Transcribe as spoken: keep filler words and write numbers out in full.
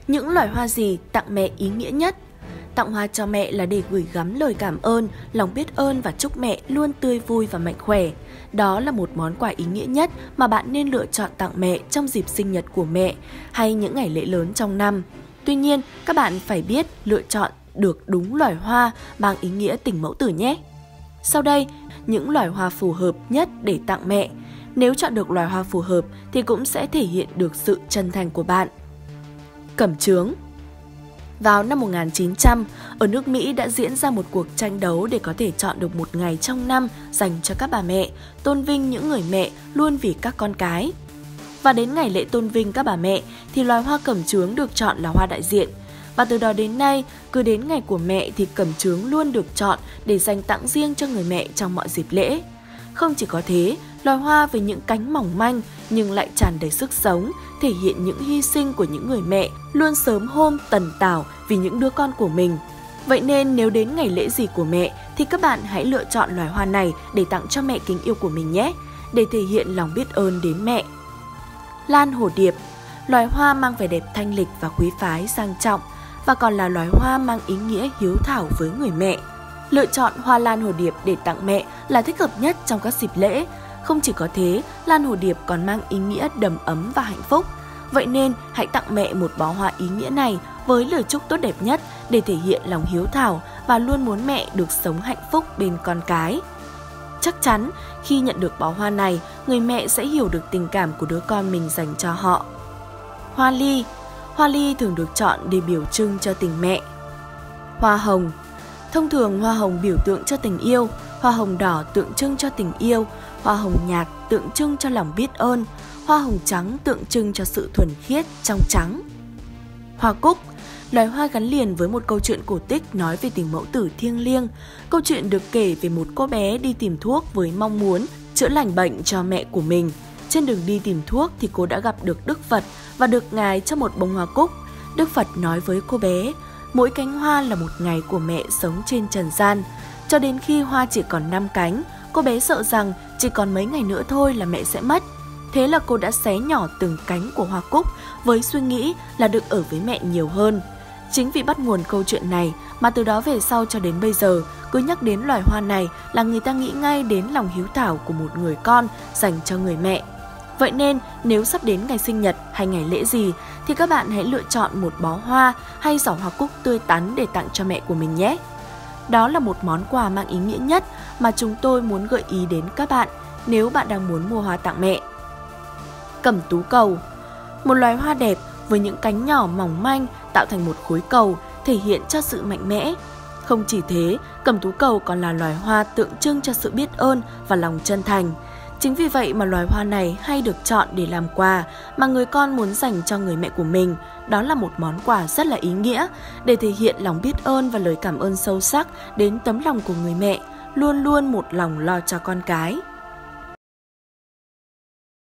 Những loài hoa gì tặng mẹ ý nghĩa nhất? Tặng hoa cho mẹ là để gửi gắm lời cảm ơn, lòng biết ơn và chúc mẹ luôn tươi vui và mạnh khỏe. Đó là một món quà ý nghĩa nhất mà bạn nên lựa chọn tặng mẹ trong dịp sinh nhật của mẹ hay những ngày lễ lớn trong năm. Tuy nhiên, các bạn phải biết lựa chọn được đúng loài hoa mang ý nghĩa tình mẫu tử nhé. Sau đây, những loài hoa phù hợp nhất để tặng mẹ. Nếu chọn được loài hoa phù hợp thì cũng sẽ thể hiện được sự chân thành của bạn. Cẩm chướng. Vào năm một nghìn chín trăm, ở nước Mỹ đã diễn ra một cuộc tranh đấu để có thể chọn được một ngày trong năm dành cho các bà mẹ, tôn vinh những người mẹ luôn vì các con cái. Và đến ngày lễ tôn vinh các bà mẹ thì loài hoa cẩm chướng được chọn là hoa đại diện. Và từ đó đến nay, cứ đến ngày của mẹ thì cẩm chướng luôn được chọn để dành tặng riêng cho người mẹ trong mọi dịp lễ. Không chỉ có thế, loài hoa với những cánh mỏng manh nhưng lại tràn đầy sức sống, thể hiện những hy sinh của những người mẹ luôn sớm hôm tần tảo vì những đứa con của mình. Vậy nên nếu đến ngày lễ gì của mẹ thì các bạn hãy lựa chọn loài hoa này để tặng cho mẹ kính yêu của mình nhé, để thể hiện lòng biết ơn đến mẹ. Lan hồ điệp, loài hoa mang vẻ đẹp thanh lịch và quý phái sang trọng và còn là loài hoa mang ý nghĩa hiếu thảo với người mẹ. Lựa chọn hoa lan hồ điệp để tặng mẹ là thích hợp nhất trong các dịp lễ. Không chỉ có thế, lan hồ điệp còn mang ý nghĩa đầm ấm và hạnh phúc. Vậy nên hãy tặng mẹ một bó hoa ý nghĩa này với lời chúc tốt đẹp nhất để thể hiện lòng hiếu thảo và luôn muốn mẹ được sống hạnh phúc bên con cái. Chắc chắn khi nhận được bó hoa này, người mẹ sẽ hiểu được tình cảm của đứa con mình dành cho họ. Hoa ly. Hoa ly thường được chọn để biểu trưng cho tình mẹ. Hoa hồng. Thông thường hoa hồng biểu tượng cho tình yêu, hoa hồng đỏ tượng trưng cho tình yêu, hoa hồng nhạt tượng trưng cho lòng biết ơn, hoa hồng trắng tượng trưng cho sự thuần khiết, trong trắng. Hoa cúc, loài hoa gắn liền với một câu chuyện cổ tích nói về tình mẫu tử thiêng liêng. Câu chuyện được kể về một cô bé đi tìm thuốc với mong muốn chữa lành bệnh cho mẹ của mình. Trên đường đi tìm thuốc thì cô đã gặp được Đức Phật và được Ngài cho một bông hoa cúc. Đức Phật nói với cô bé, mỗi cánh hoa là một ngày của mẹ sống trên trần gian. Cho đến khi hoa chỉ còn năm cánh, cô bé sợ rằng chỉ còn mấy ngày nữa thôi là mẹ sẽ mất. Thế là cô đã xé nhỏ từng cánh của hoa cúc với suy nghĩ là được ở với mẹ nhiều hơn. Chính vì bắt nguồn câu chuyện này mà từ đó về sau cho đến bây giờ, cứ nhắc đến loài hoa này là người ta nghĩ ngay đến lòng hiếu thảo của một người con dành cho người mẹ. Vậy nên nếu sắp đến ngày sinh nhật hay ngày lễ gì thì các bạn hãy lựa chọn một bó hoa hay giỏ hoa cúc tươi tắn để tặng cho mẹ của mình nhé. Đó là một món quà mang ý nghĩa nhất mà chúng tôi muốn gợi ý đến các bạn nếu bạn đang muốn mua hoa tặng mẹ. Cẩm tú cầu. Một loài hoa đẹp với những cánh nhỏ mỏng manh tạo thành một khối cầu, thể hiện cho sự mạnh mẽ. Không chỉ thế, cẩm tú cầu còn là loài hoa tượng trưng cho sự biết ơn và lòng chân thành. Chính vì vậy mà loài hoa này hay được chọn để làm quà mà người con muốn dành cho người mẹ của mình. Đó là một món quà rất là ý nghĩa để thể hiện lòng biết ơn và lời cảm ơn sâu sắc đến tấm lòng của người mẹ, luôn luôn một lòng lo cho con cái.